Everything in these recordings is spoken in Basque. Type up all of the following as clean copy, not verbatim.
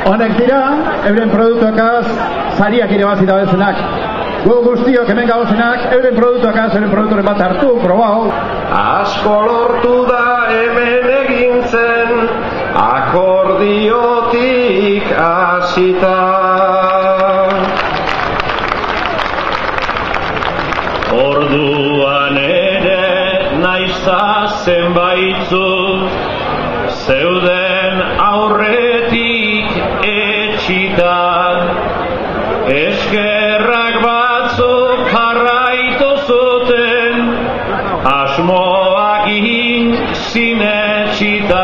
Honek dira, euren produktuakaz sariak irabazi dabezenak. Gu guztiok hemen gauzenak, euren produktuakaz, euren produkturen bat hartu, probau. Asko lortu da hemen egin zen, akordiotik hasita. Orduan ere naizta zenbaitzu zeuden aurretik etxita, eskerrak batzuk jarraitu zuten asmoakin sinetsita,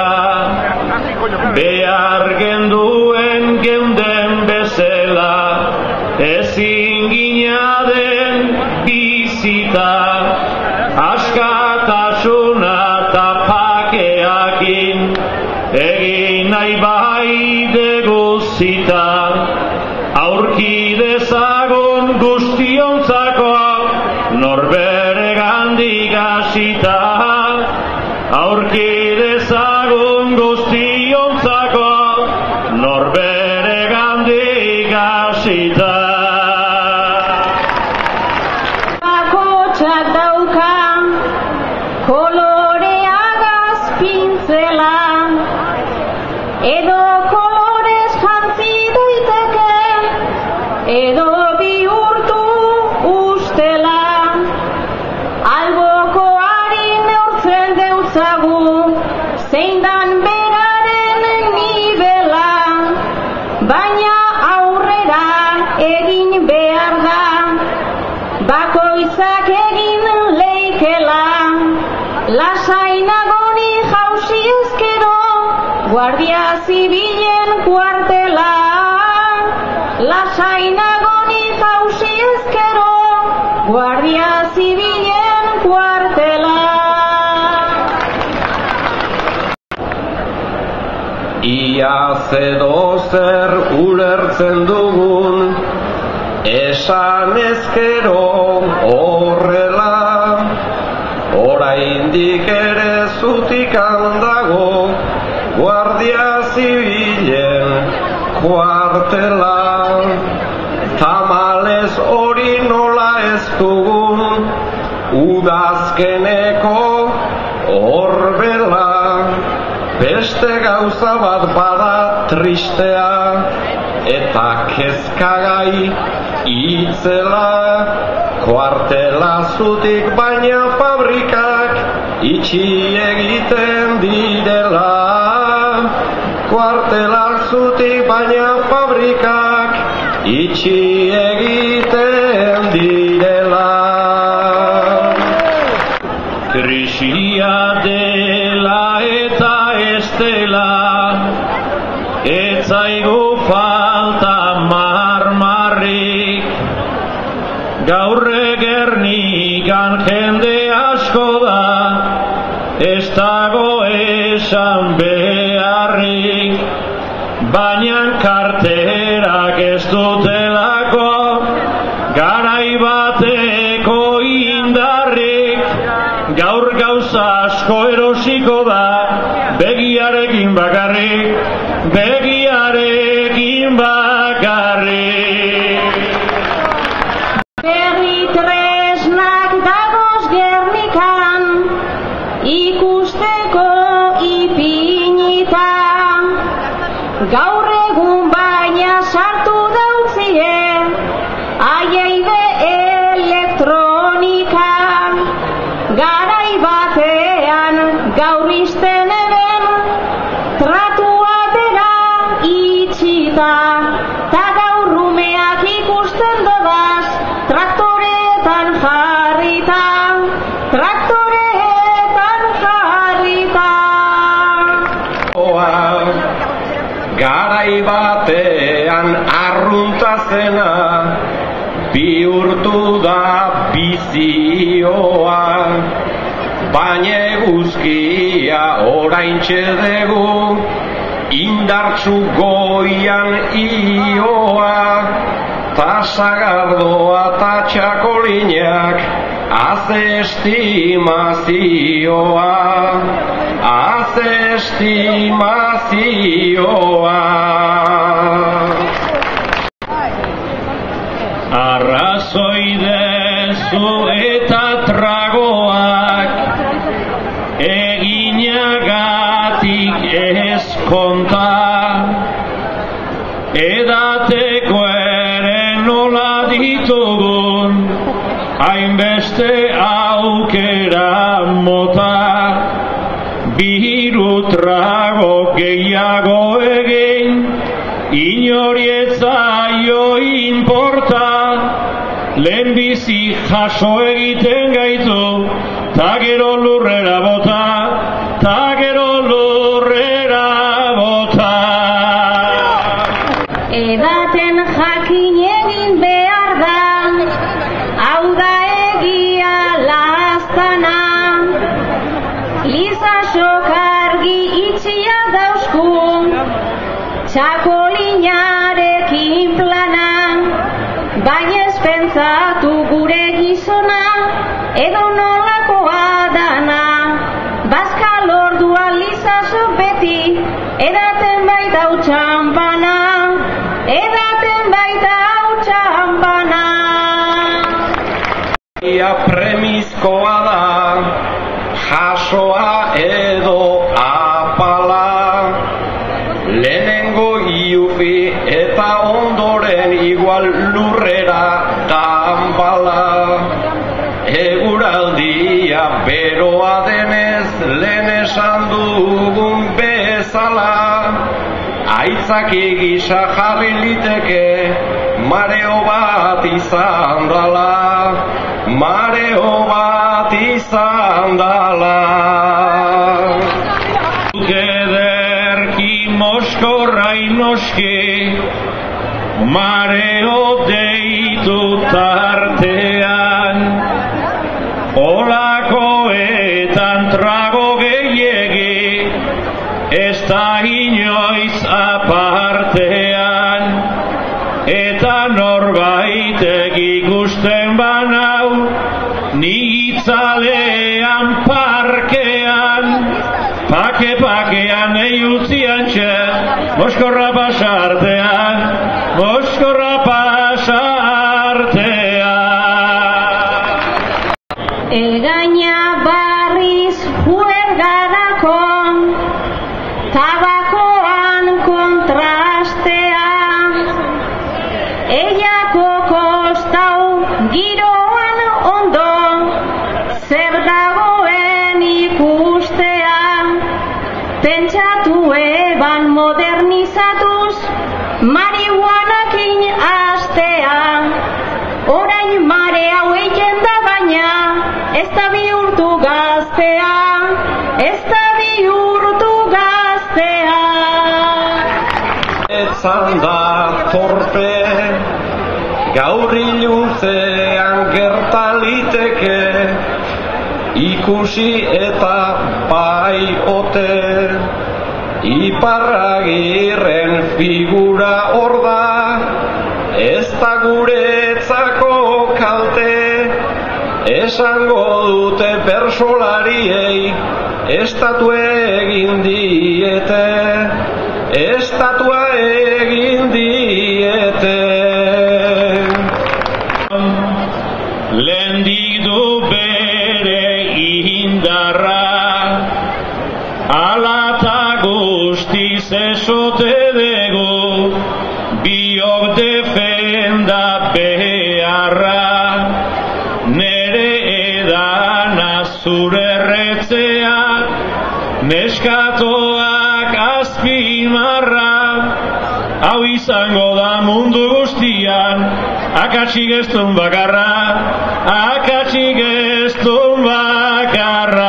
behar genduen geunden bezala ezin ginaden bizita, askatasuna eta pakeakin egin nahi bai deguzita, aurki dezagun guztiontzako norbere gandik hasita, aurki dezagun guztiontzako norbere gandik hasita. Bakotxak dauka koloreagaz pintzela, edo kolorez jantzi daiteke, edo bihurtu ustela. Albokoari neurtzen deutzagu, zein dan beraren nibela, baina aurrera egin behar da, bakoitzak egin leikela. Lasainagoni jausi ezkero, Guardia Zibilen kuartela. Lasainagoni jausi ezkero, Guardia Zibilen kuartela. Iaz edo zer ulertzen dugun, esan ezkero horrela, oraindik ere zutikan dago Guardia Zibilen kuartela. Tamalez hori nola ez dugun, udazkeneko horbela, beste gauza bat bada tristea, eta kezkagai itzela, kuartela zutik baina fabrikak itxi egiten direla, kuartela zutik baina fabrikak itxi egiten direla. Krisia dela eta ez dela, ez zaigu falta marmarrik, gaur Gernikan jende asko da, ez dago esan beharrik, baina karterak ez dutelako garai bateko indarrik, gaur gauza asko erosiko da begiarekin bakarrik, begiarekin bakarrik. Berri tresnak dagoz Gernikan, ikusteko ipinita, gaur egun baina sartu dautzie aieide elektronikan, garai batean gaur izten eren tratua dela itxita, ta gaur rumeak ikusten dodaz traktoretan jarrita, traktoretan jarrita. Garai batean arrunta zena bihurtu da bizioa, baina eguzkia oraintxe dugu indartsu goian ioa, ta sagardoa ta txakolinak haze estimazioa, haze estimazioa. mezu eta tragoak eginagatik ez konta, edateko ere nola ditugun hainbeste aukera mota, biru trago gehiago egin inori ez zaio inporta, lehenbizi jaso egiten gaitu, ta gero lurrera bota, ta gero lurrera bota. Edaten jakin egin behar da, hau da egia lastana, Liza sokargi itxia dauzku, txakolinarekin plana, baina ez pentsatu gure gizona, edo nolakoa dana. Bazka lordua Liza sok beti, edaten baita hau txampana, edaten baita hau txampana. Ia premizkoa da, jasoa edo apala, lehenengo iufi eta ondoren igual lurrera ganbala. Eguraldia beroa denez lehen esan dugun bezala, aitzaki gisa jarri liteke mareo bat izan dala, mareo bat izan dala. Ederki moskorra inoski, mareo deitu tartean, olakoetan trago gehiegi, ez da inoiz apartean, eta norbaitek ikusten banau, ni itzalean parkean, pake-pakean eiutzian txe, moskorra pasartean, moskorra pasartean. Egaina barriz juergarako, tabakoan kontrastea, eiako kostau giroan ondo, zer dagoen ikustea, pentsatu eban modernizatuz, marihuanakin astea, orain mare hau egin da baina, ez da bihurtu gaztea, ez da bihurtu gaztea. Etzan da torpe, gaur iluntzean gertaliteke, ikusi eta bai ote, Iparragirren figura hor da, ez da guretzako kalte, esango dute bersolariei, estatu egin diete, estatua egin diete. Lehendik du bere indarra, alata guztiz esote dugu, biok defenda beharra, nere edana zure erretzea, neskatoak azpimarra, hau izango da mundu guztian, akatsik ez duen bakarra, akatsik ez duen bakarra.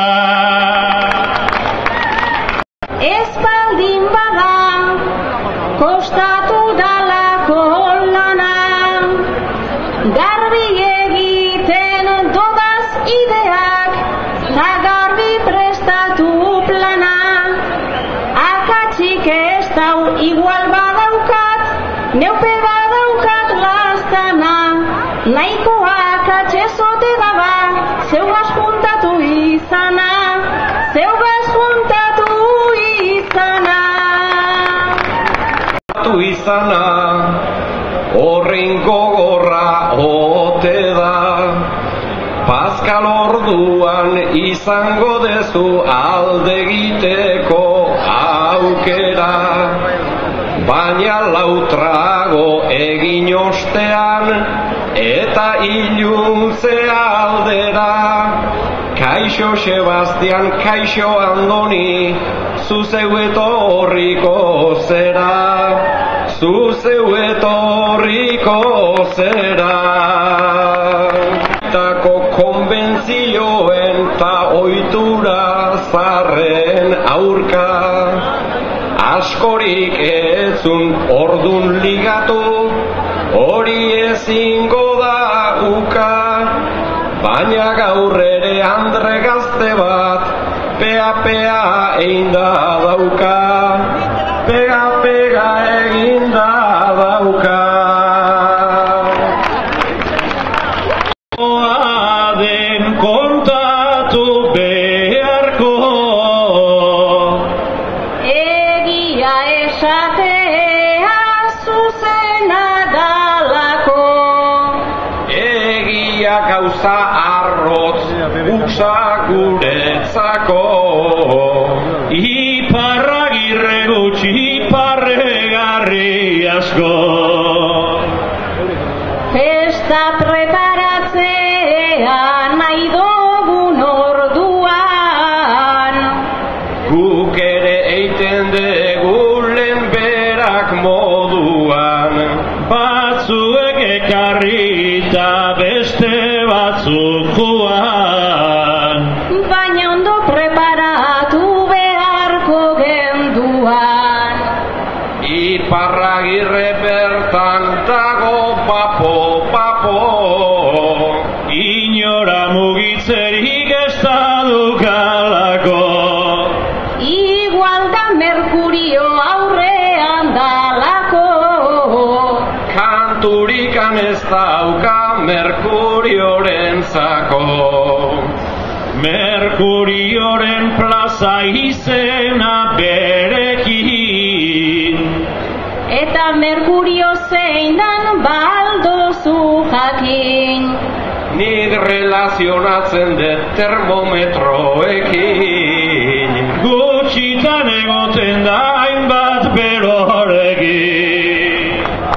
Espaldin bada, kostatu dalako lana, garbi egiten dodaz ideak, ta garbi prestatu plana, akatsik ez dau igual badaukat, neupe badaukat lastana, nahiko akatxezote daba, zeugaz juntatu izana, zeugaz juntatu izana. Horrin gogorra ote da, Paskal orduan izango dezu alde egiteko aukera, baina lautrago egin ostean eta iluntze aldera. Kaixo Sebastian, kaixo Andoni, zuzeu etorriko zera, zuzeu etorriko zera. Tako konbentzioen ta ohitura zarren aurka, askorik etzun ordun ligatu, hori ezingo da uka. Baina gaur ere andre gazte bat, pea einda dauka, pega eginda dauka. Oaden kontatu beharko, egia esatea zuzena dalako, egia gauza arrotz uksa guretzako. Iparragirre gutxi, iparregarri asko. festa preparatzea nahi dogun orduan, Guk ere eiten dugu lehen berak moduan. Batzuek ekarri eta beste batzuk joan. baina ondo preparatu beharko genduan. Iparragirre bertan dago papo. Inora mugitzerik ez da dukalako. Igual da Merkurio aurrean dalako, Kanturikan ez dauka Merkuriorentzako. Merkurioren plaza izena berekin. eta Merkurio zein dan baldozu jakin. Nik relazionatzen dut termometroekin. Gutxitan egoten da hainbat berorekin.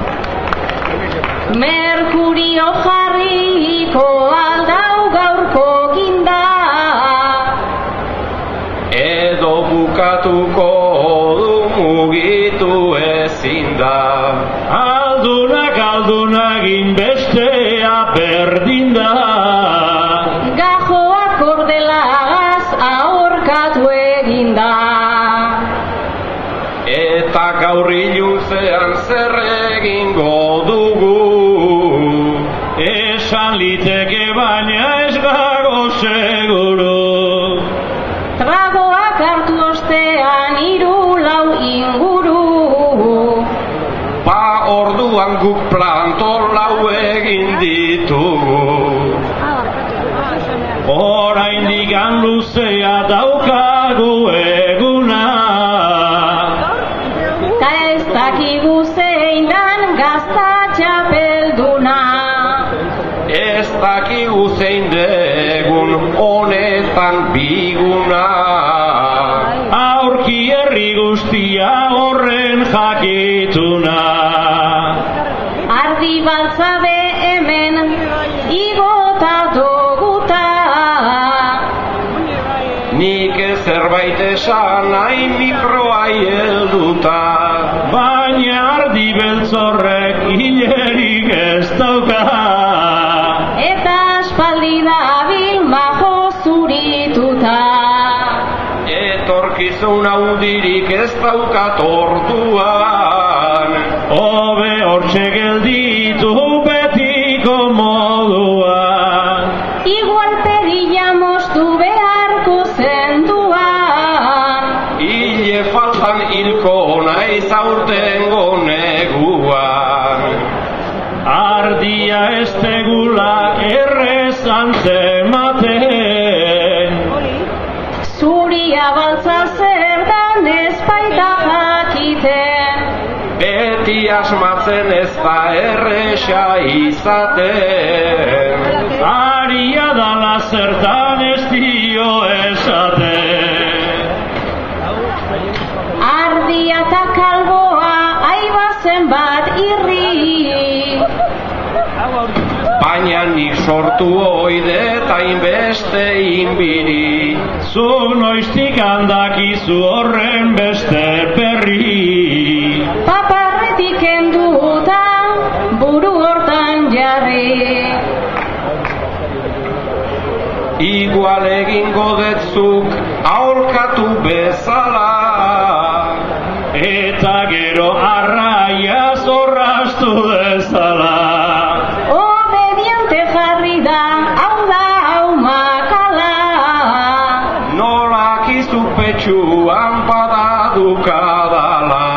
Merkurio jarriko aldau gaurko ginda, Edo bukatuko du mugitu ezin da. Aldunagin bestea berdin da. gajoak ordelagaz ahorkatu eginda. Eta gaur iluntzean zer egingo dugu. Esan liteke baina ez dago seguru. Tragoak hartu ostean 3-4 inguru, Orduan guk plantolau egin ditugu. Oraindik luzea daukagu eguna. ta ez dakigu zein dan gazta txapelduna. Ez dakigu zein degun honetan biguna. Aurki herri guztia horren jakituna. Ardi baltzabe hemen igota doguta, Nik zerbait esan nahi mikroai helduta. Baina ardi beltzorrek hilerik ez dauka. eta aspaldi dabil majo zurituta. Etorkizun handirik ez daukat orduan. Hobe hortxe gelditu betiko moduan. Igual perilla moztu beharko zenduan. Hile faltan hilko naiz aurtengo neguan. Ardia ez tegula errezan zematen. Zuria baltza zer dan ez baita jakiten. Beti asmatzen ez da erresa izaten. Aria dala zertan ez dio esaten. Ardia eta kalboa aibazen bat irri. Baina nik sortu oide eta inbeste inbiri. Zuk noiztik handakizu horren beste perri. Paparretik kenduta buru hortan jarri. Igual egingo detzuk aholkatu bezala. Eta gero arraia zorrastu dezala. Obediente jarri da, hau da hau makala. Nolakizu petxuan badadukadala.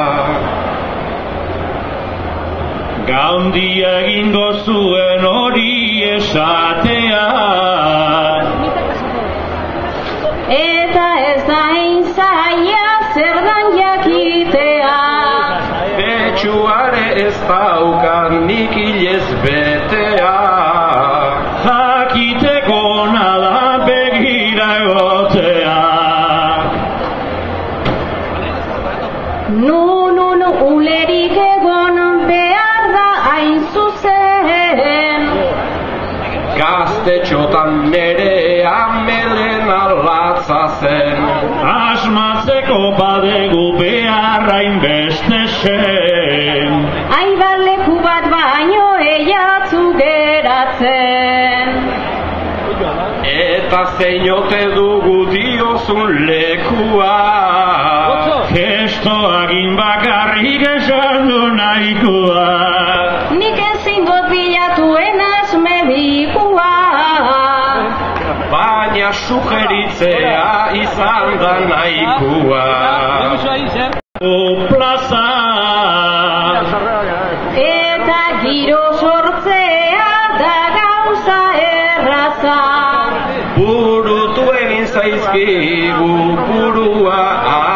Gaundia egingo zuen hori esatea. Eta ez da zaila zer dan jakitea. Petxuare ez daukan nik hilez betea. Jakiteko nada begira egotea. Nu, ulerik egon behar da hain zuzen. Gaztetxotan nere amelen alatza zen. Asmatzeko badegu beharrain beste zen. Aibar leku bat baino eiatzu geratzen. Eta zeinote dugu diozun lekua. Gestoagin bakarrik esan du nahikoa. Nik ezingot bilatuenaz medikua. Baina sugeritzea izan da nahikoa. Plaza Eta giro sortzea da gauza erraza. Burutu egin zaizkigu burua